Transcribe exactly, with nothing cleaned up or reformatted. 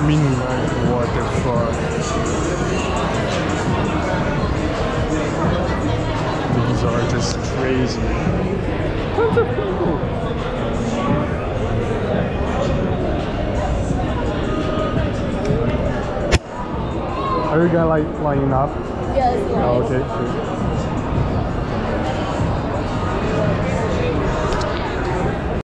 mean, like, what the fuck? These are just crazy. Tons of people. Are you gonna like line up? Yes. Oh, okay, sure.